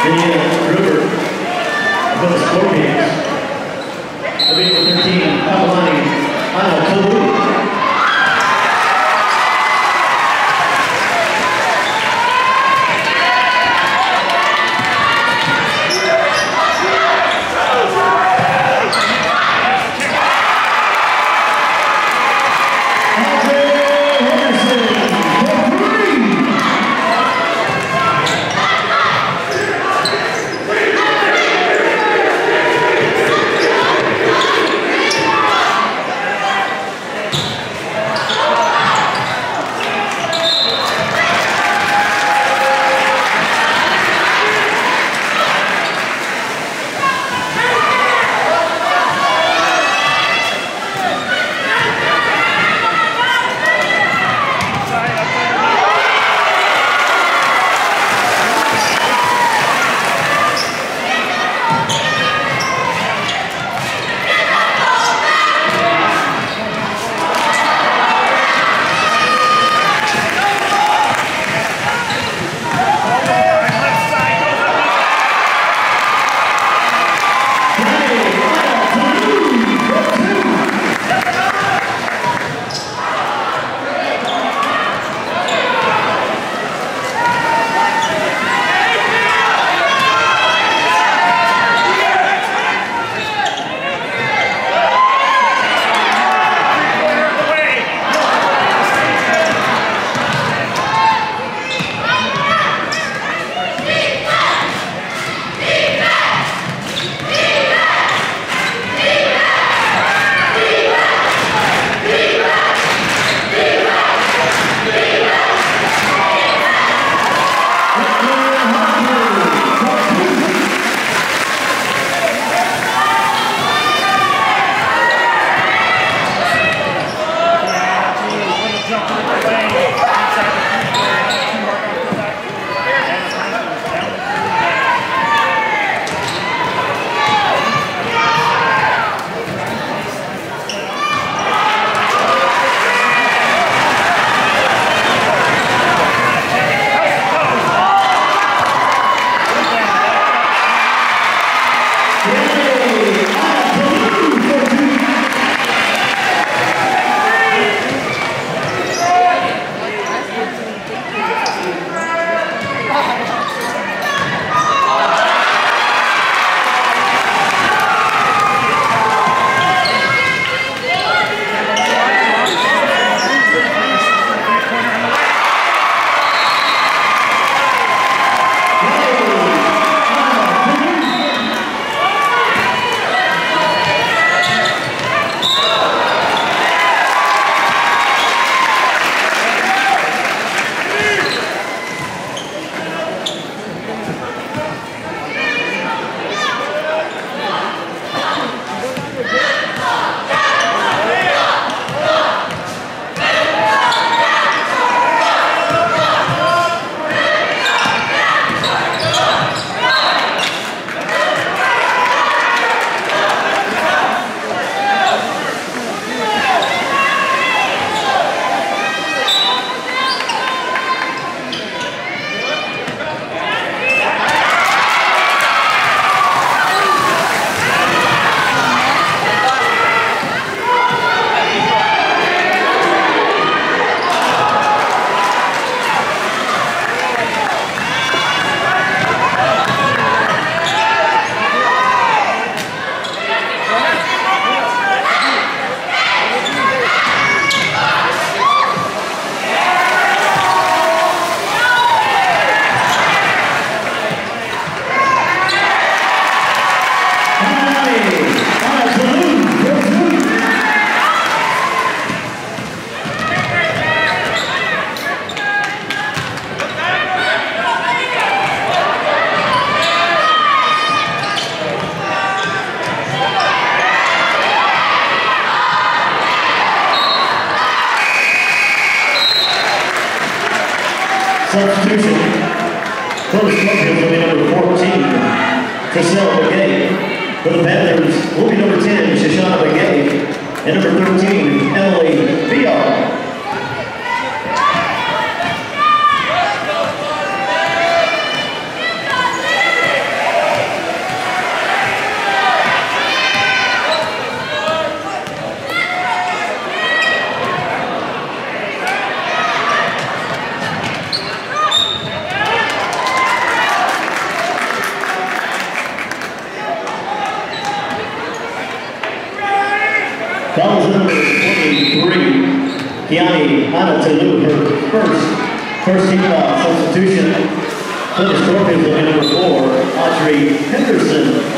Indiana Gruber for the Scorpions. The big 13, Kamalani Anatoly. Substitution. For the Scorpions will be number 14, Trisell Begay. For the Panthers will be number 10, Shoshana Begay. And number 13, Emily Fial. Anna Tulu, her first team foul substitution. For the Scorpions will be number 4, Audrey Henderson.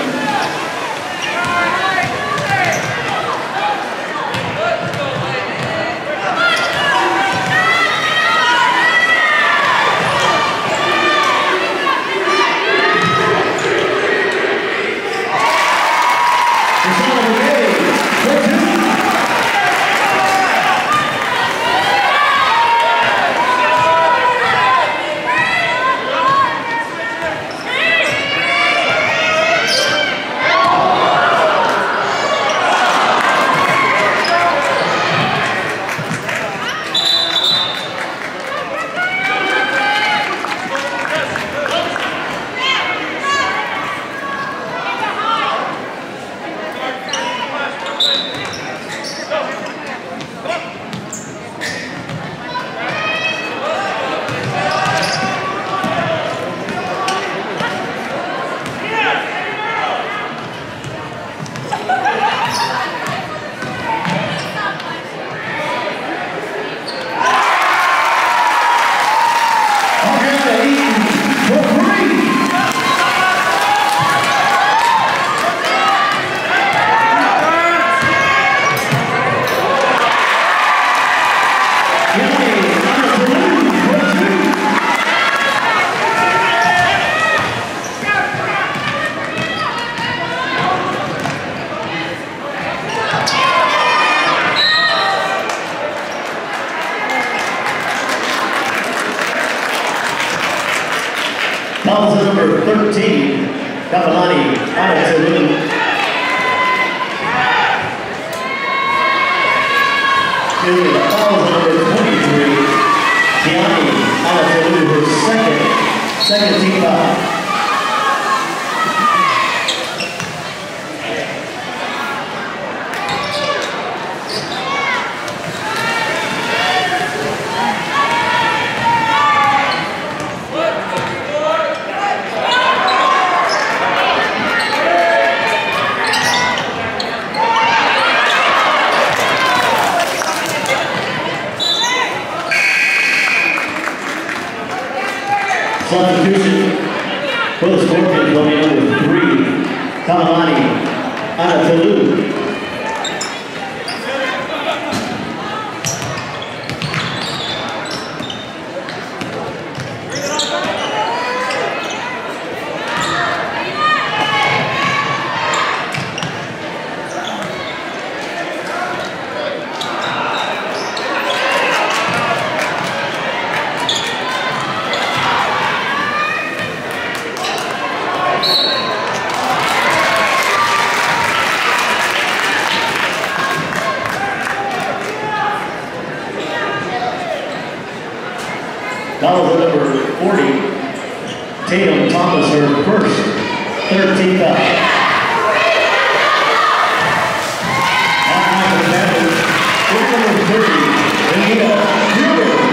Fouls at number 13, Kapalani, Anna Tulu. Fouls at number 23, Tiani, Anna Tulu, her second team foul. Substitution for the Scorpions will be number 3, Kamalani Anna Tulu. Foul number 40, Tatum Thomas, her first 13th foul. Half-time for the Panthers, number 30, Anita Gruber.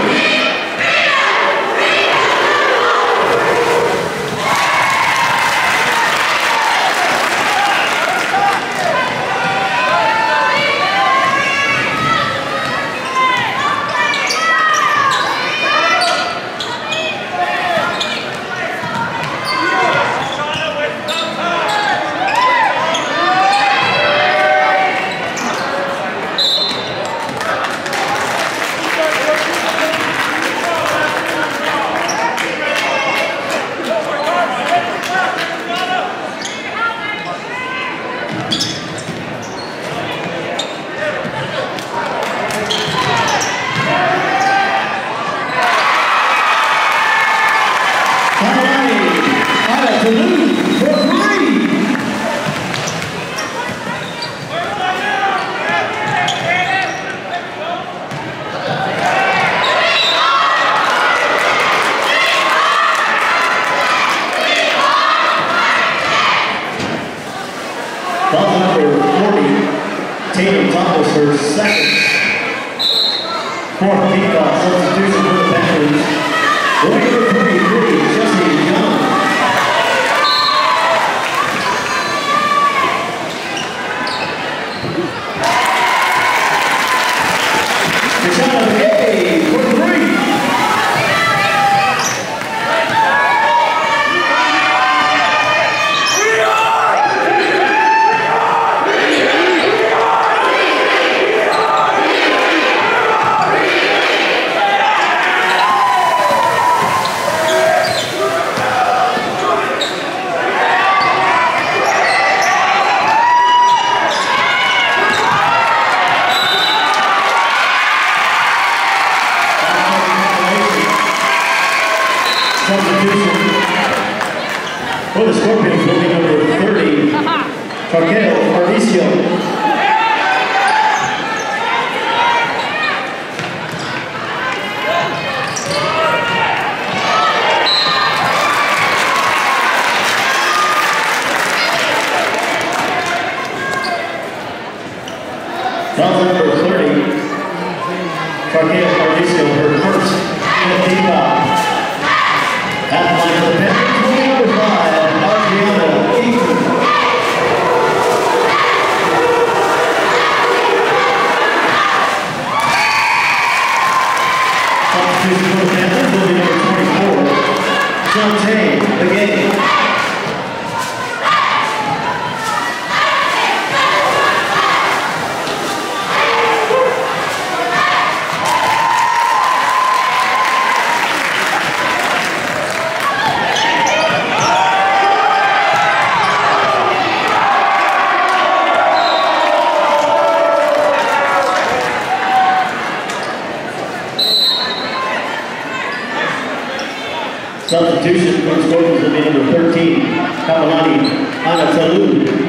Foul number 40, Tatum Thomas, her second. Fourth team foul substitution for the Panthers. Number 33, Jesse Young. The shot of the game. Substitution for the Scorpions will be number 30, Raquel Arvicio. Foul number 30, Raquel Arvicio, her first team foul. At the line for the Panthers will be number 5, Adriana Eaton. Substitution for the Panthers will be number 24, Shantae Begay. Substitution for the Scorpions will be number 13, Kamalani Anatalu.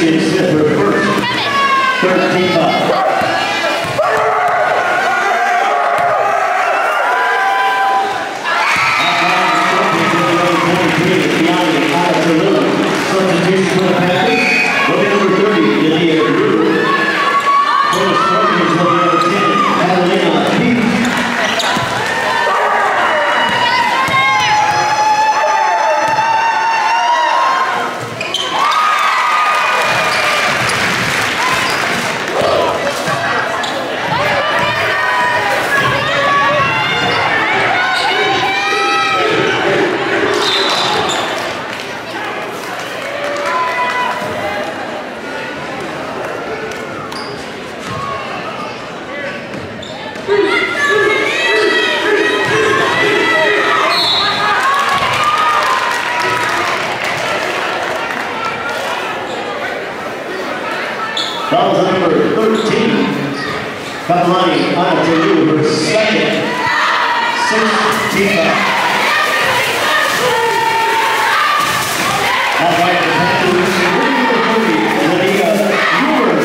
Jesse Smith for the first. 13-5. Substitution for the Packers. Looking number 30, Lydia Brewer. For the Scorpions, looking number 10, Catalina Peach. That was number 13, Katalani Anatoliou, her second, 16-5. All right, the Panthers, Lydia Brewer.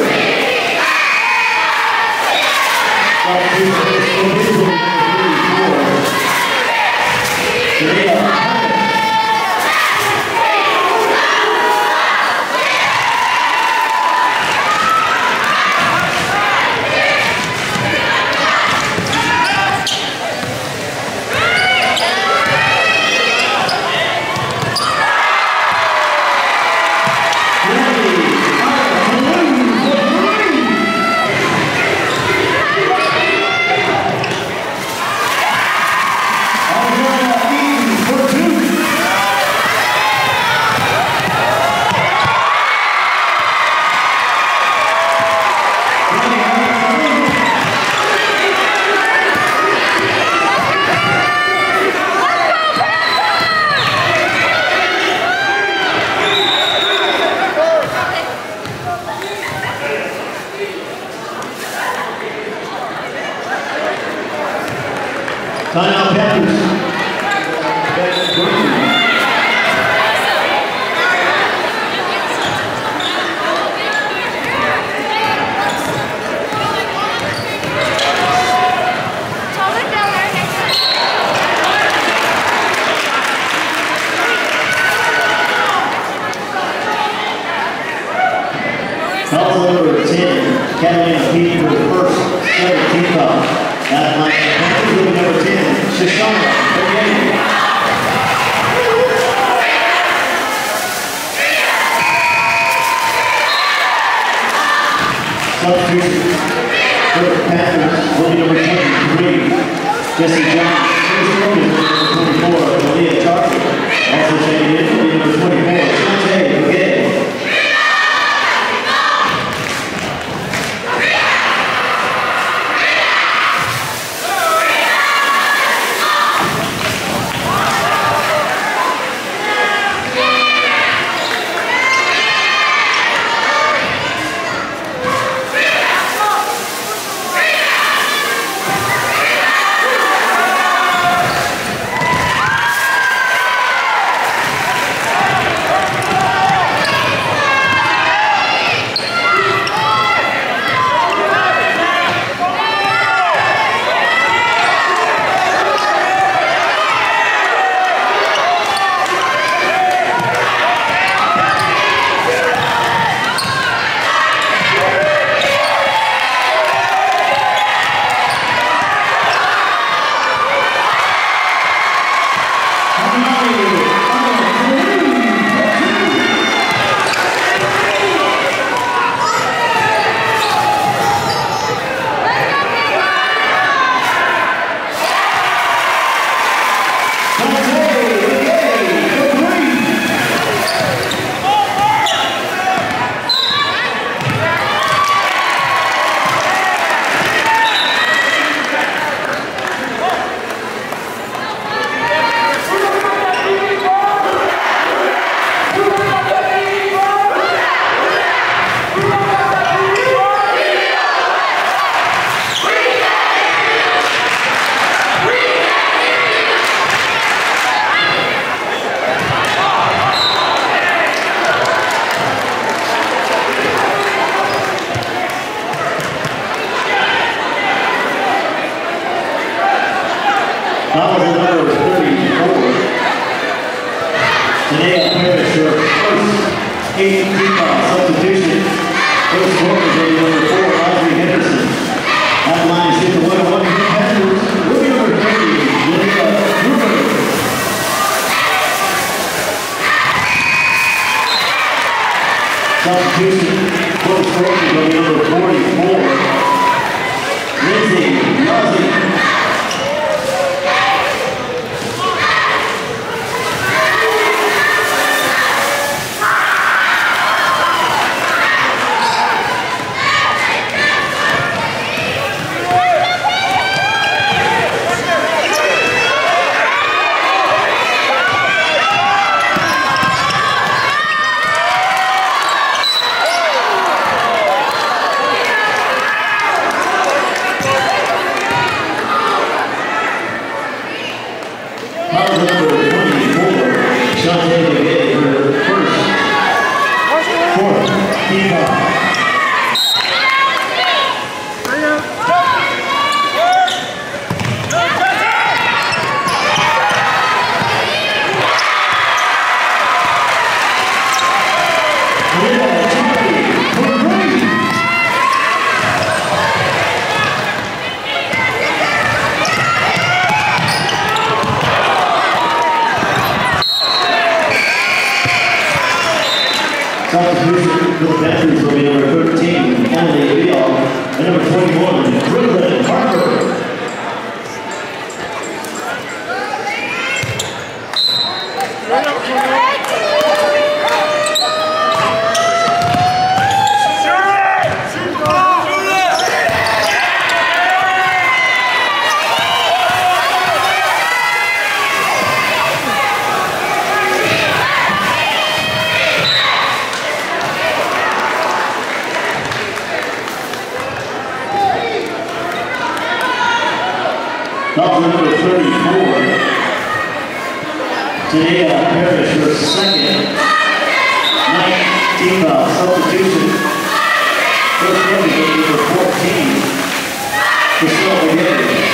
Timeout Panthers. Foul number 10, Catalina Peach for the first, 17-5. That line, Panthers number 10, Shoshana Begay. Substitution for the Panthers, goalie number 23, Jesse Jones. Number 24, Leah Tarkin. Also checking in, goalie number 24, Shante Begay. Foul is number 34. Today, Parrish, her first 8 substitution. First scorer is number 4, Audrey Henderson. At the line, she's the 1-1 Panthers. Rookie number 30, Lydia Gruber. Substitution, first scorer is number 44, Lindsay Muzzy. Substitution for the Panthers will be number 13, Emily Leal, and number 21, Brooklyn Harper. Foul number 34. Today, Parrish, her second 19 foul substitution. First one is number 14, Priscilla Gay.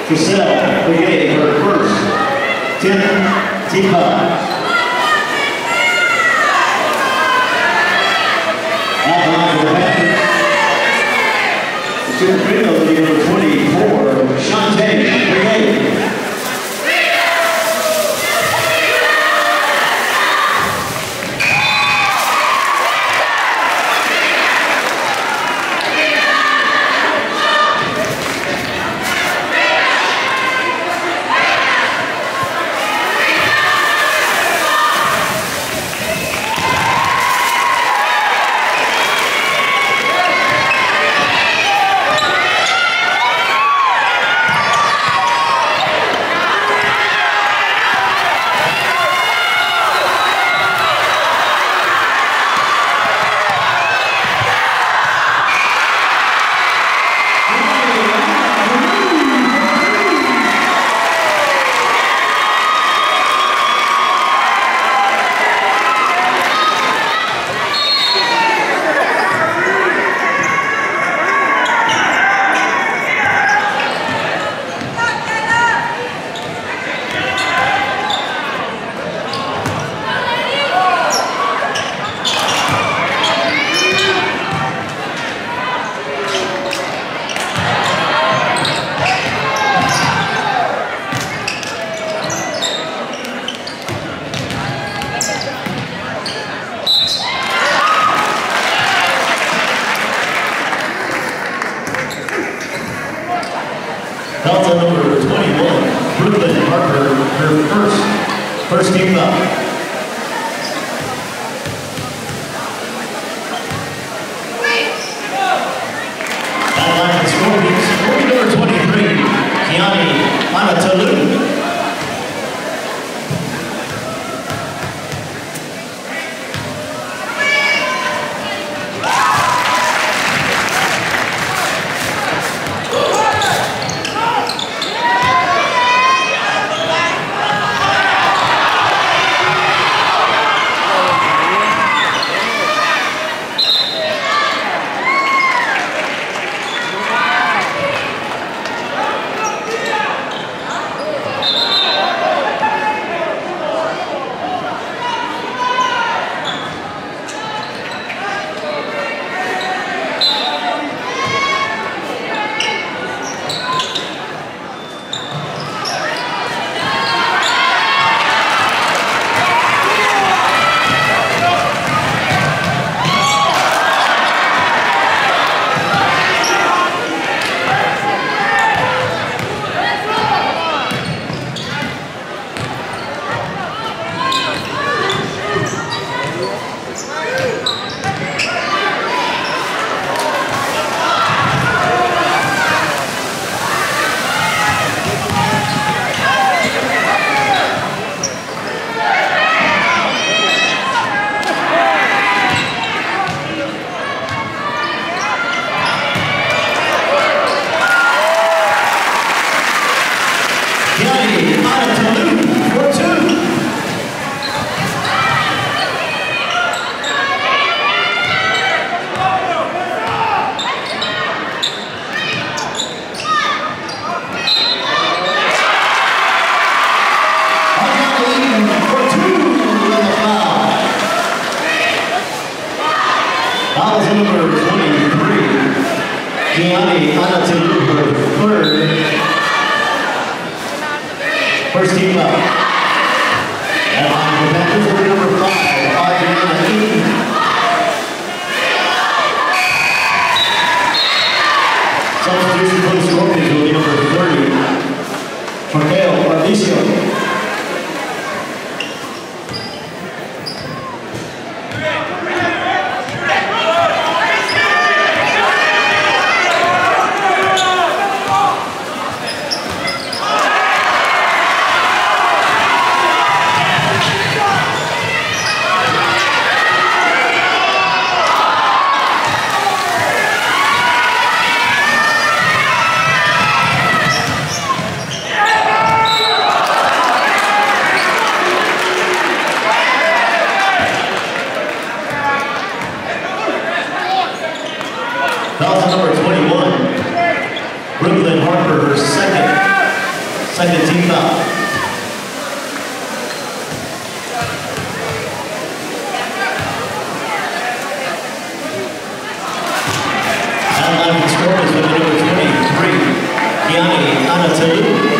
Giselle Brigade, her first 10th team foul. At the line for the Panthers, the shooting free throw will be number 24, Shantae Brigade. Delta number 21, Brooklyn Harper, her first team foul. That line for Scorpions, number 23, Kiani Anatalu. Foul number 23, Kiani Anatalu, her first team foul. That line for Panthers will be number 5, Adriana Eaton. Substitution for the Scorpions will be number 30, Raquel Pardicio. Foul number 21, Brooklyn Harper, her second. Second team foul. Out of score is with the number 23, Kiani Anatalu.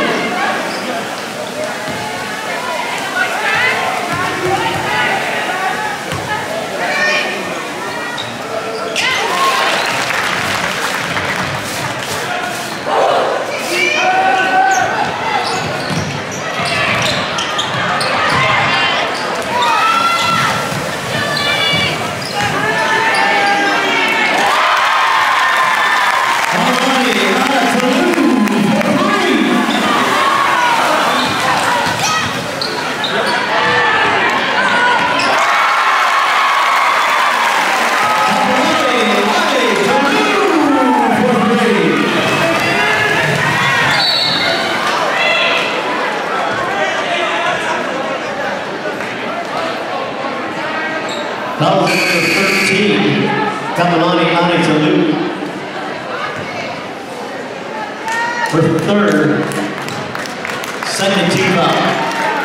Foul number 13, Kamalani Anatalu. For third, second team foul.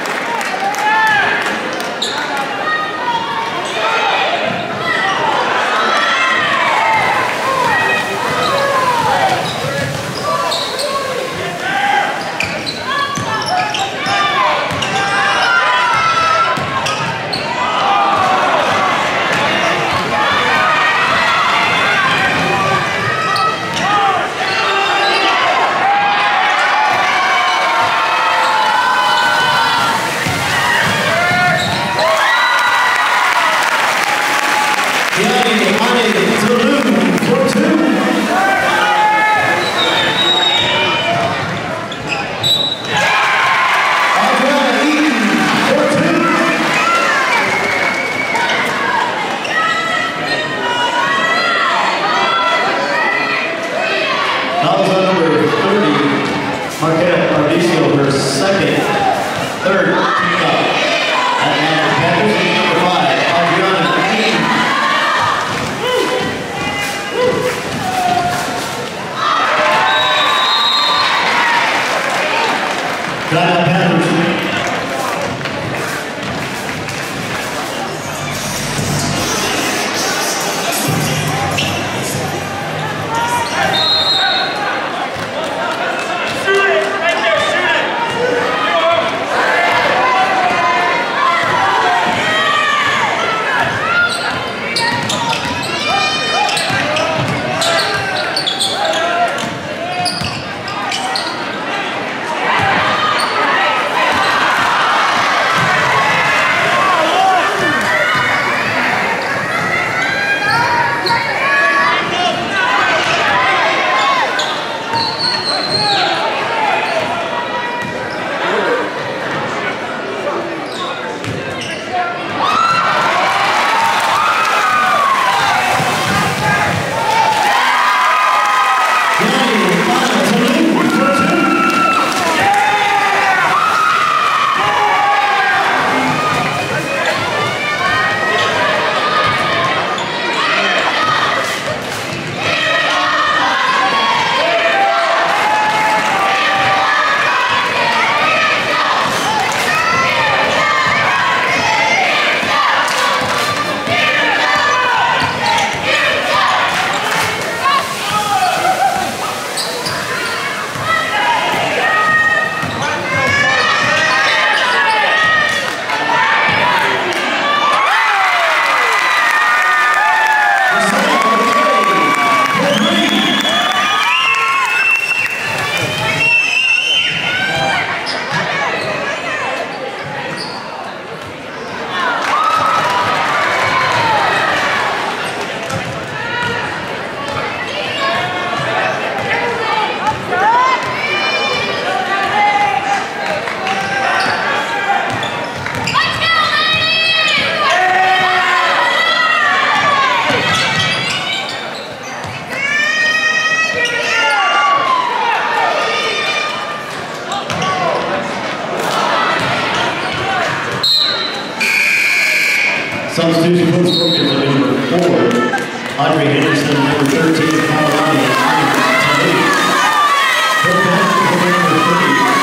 Substitution post workers are number 4, Audrey Henderson, number 13, Kamalani Anatalu. Number 3,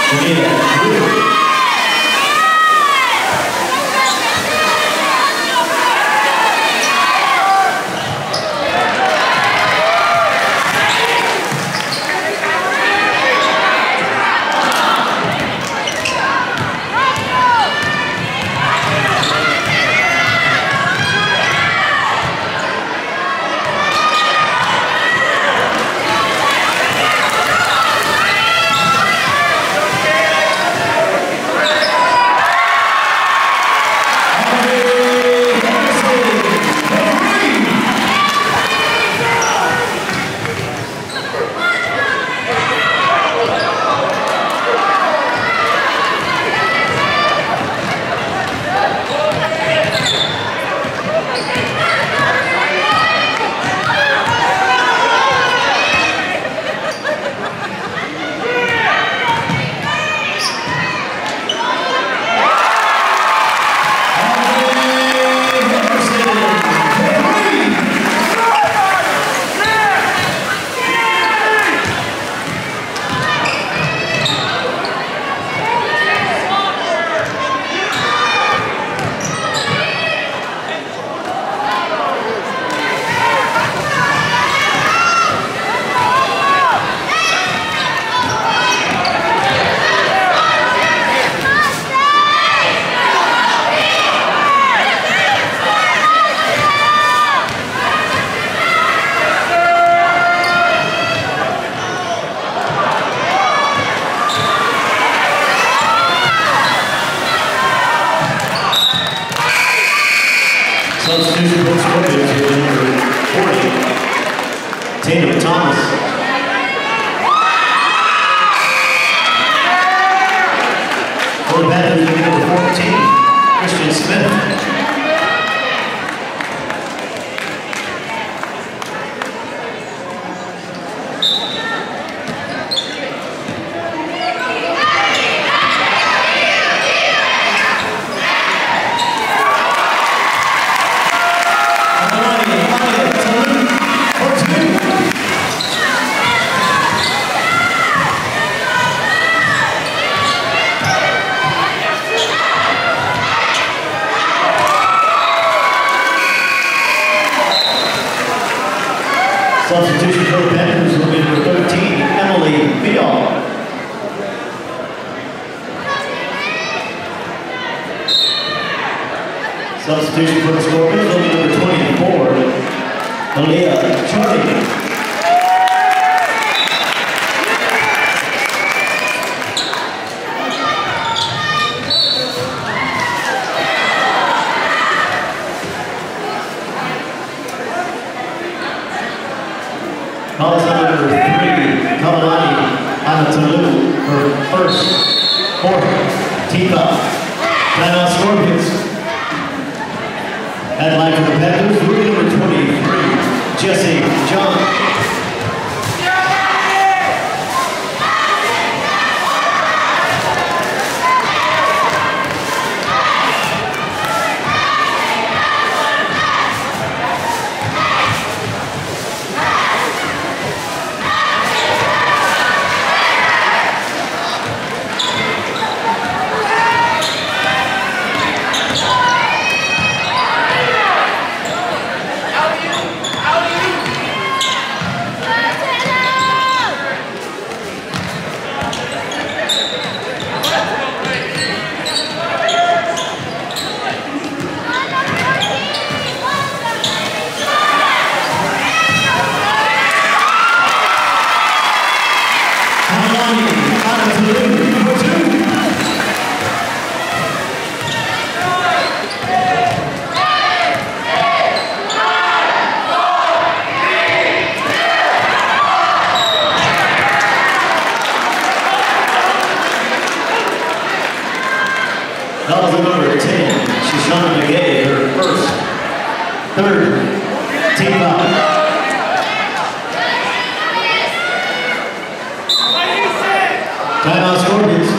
Substitution for Scorpions with number 40, Tatum Thomas. For the Panthers with number 14, Christian Smith. Substitution for the Panthers will be number 13, Emily Vidal. Substitution for the Scorpions will be number 24, Aaliyah Charlie. Number 3, Kamalani Anatalu, her first, fourth, Tifa, Timeout Scorpions. Headline for the Panthers, rookie number 23, Jesse John. That was number 10, Shoshana McGay, her first, third, team foul. Timeout Scorpions.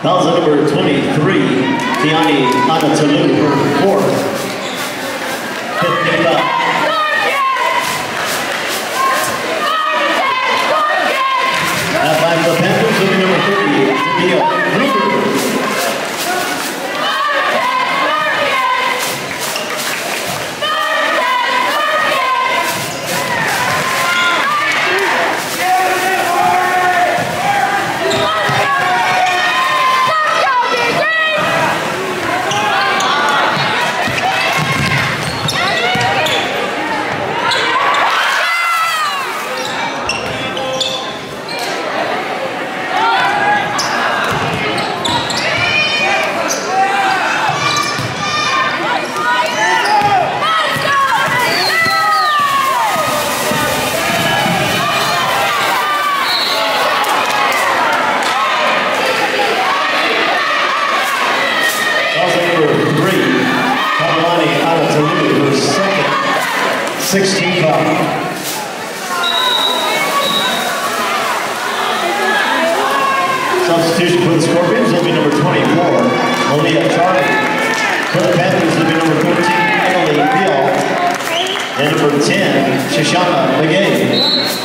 Fouls on number 23, Tiani Anatalu, her fourth. 15 foul. That by the Panthers will be number 30, Tania Gruber. Her second, 16 foul. Substitution for the Scorpions will be number 24, Malia Charlie. For the Panthers will be number 14, Emily Beal. And number 10, Shoshana McGay.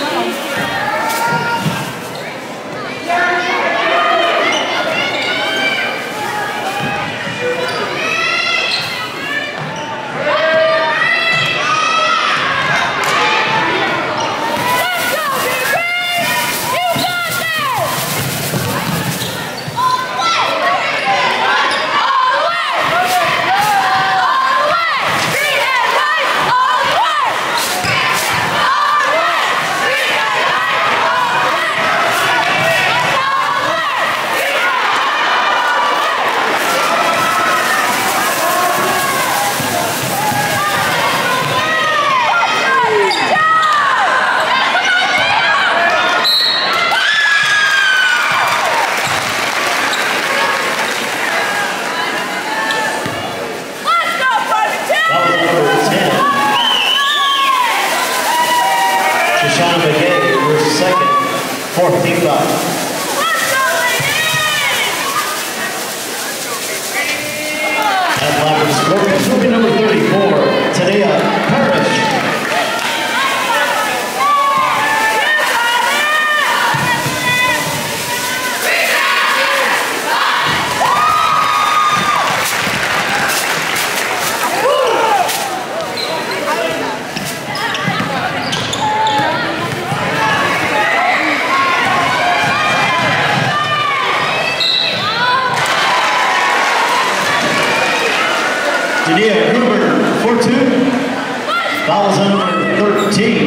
Shoshana McGay, her second, 14 foul. And live for the Scorpions will be number 34, Tadea Parrish. Tania Gruber for two. Fouls on number 13.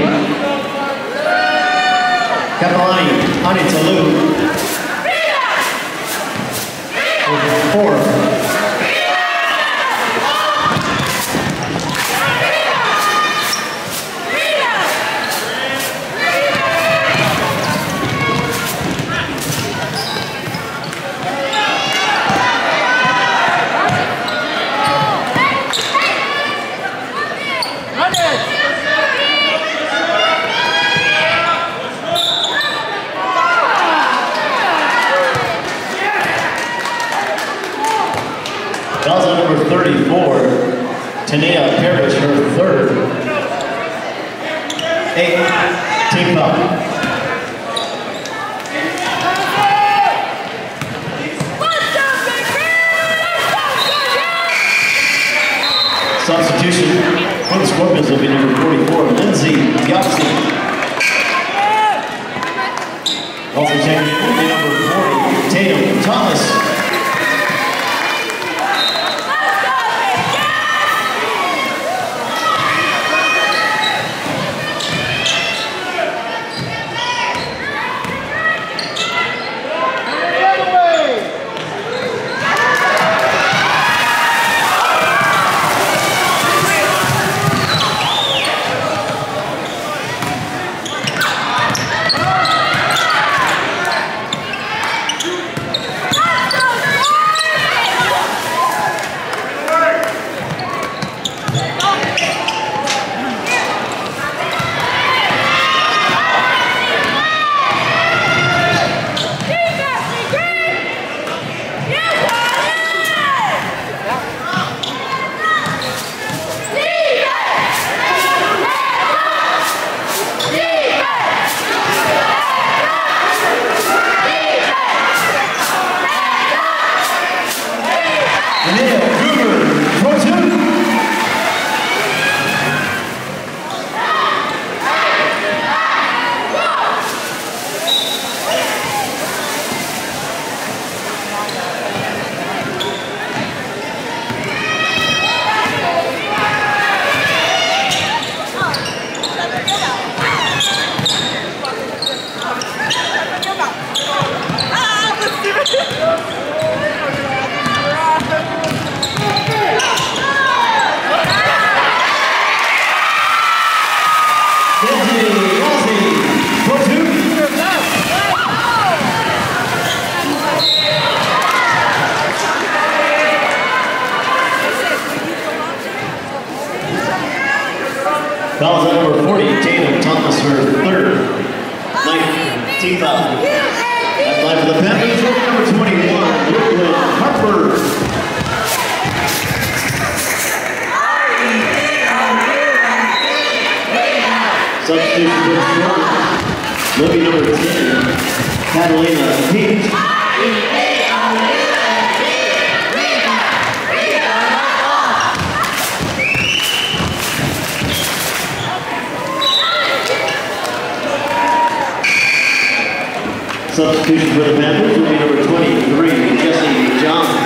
Kapalani Anitalu for four. Fouls on number 34, Tania Parrish, her third. 8, team foul. Substitution for the Scorpions will be number 44, Lindsay Yopsy. Also checking in will be number 40, Tatum Thomas. Fouls on number 40, Tatum Thomas, her third. 19th foul. That line for the Panthers, number 21, Brooklyn Harper. Substitution for the Scorpions. Looking number 10, Catalina Pete. Substitution for the Panthers will be number 23, Jesse John.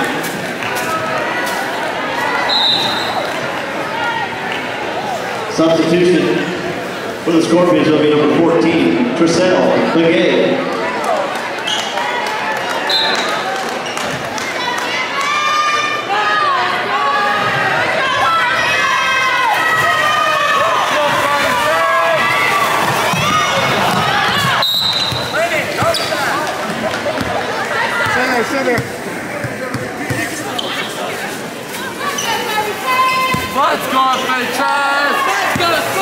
Substitution for the Scorpions will be number 14, Trissell Begay. Let's go, bitches! Let's go,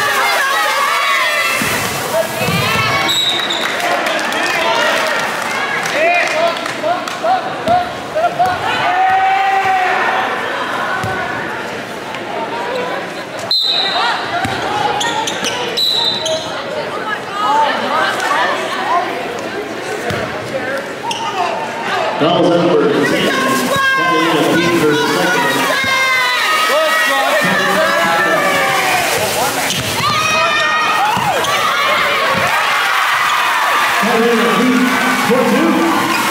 Fouls on number 10, Catalina Pete for second. Catalina Pete for two.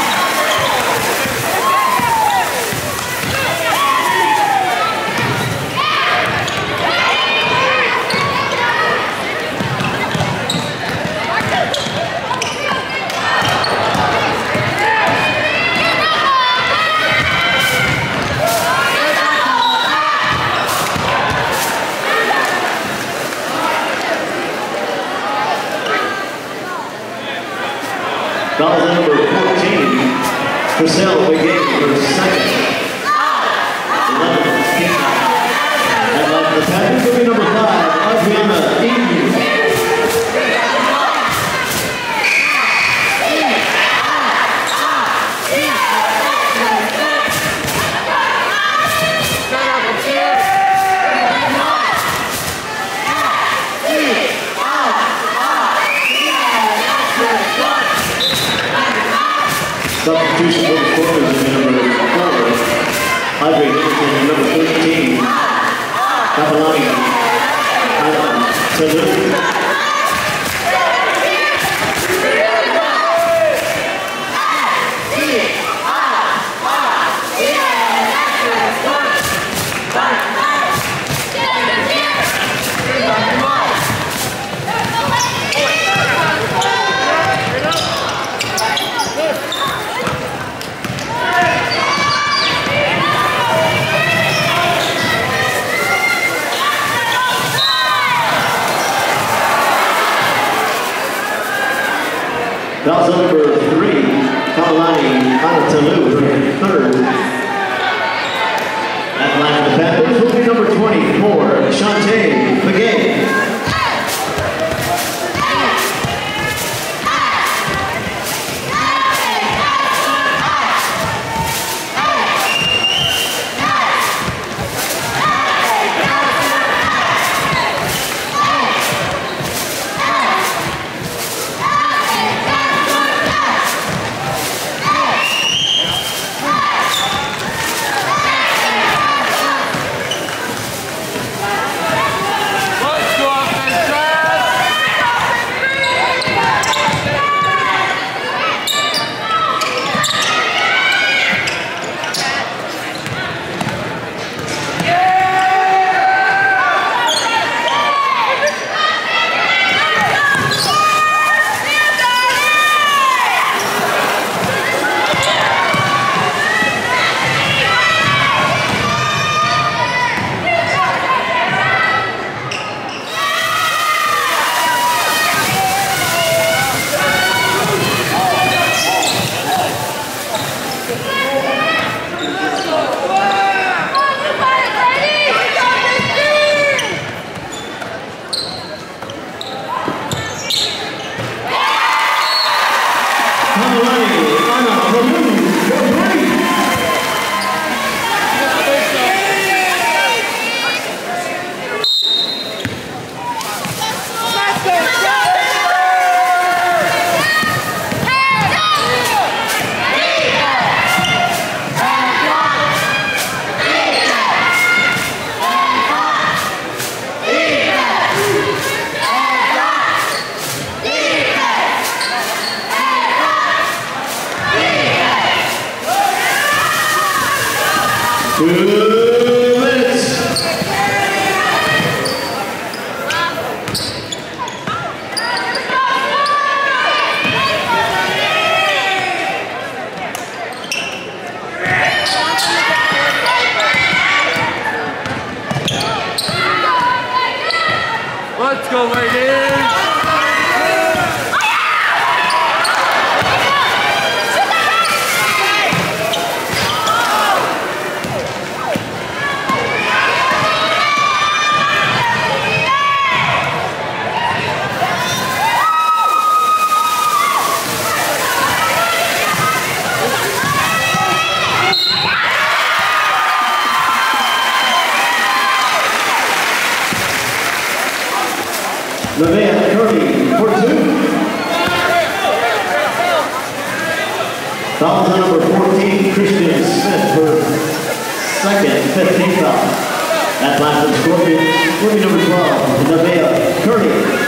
Fouls on number 14, Trissell Begay for second. 11. And like the Panthers will be number 5, Adriana Eby. Substitution for the Scorpions will be number 4, Andre Henderson, and number 13, Kapalani Talu. Fouls on number 3, Kapalani Talu, third. At the line for the Panthers will be number 24, Shante Begay. Let's go, ladies! Nevaeh Kirby for 2. Foul to number 14, Christian Smith for second, 15th foul. That line for Scorpion number 12, Nevaeh Kirby.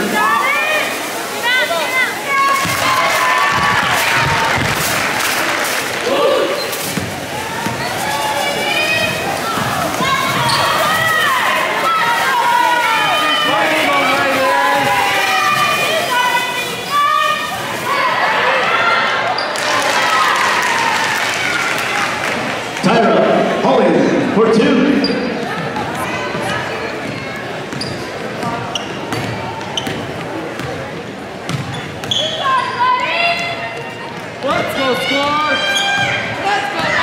Tyra Holly for 2. Let's go, score! Let's go!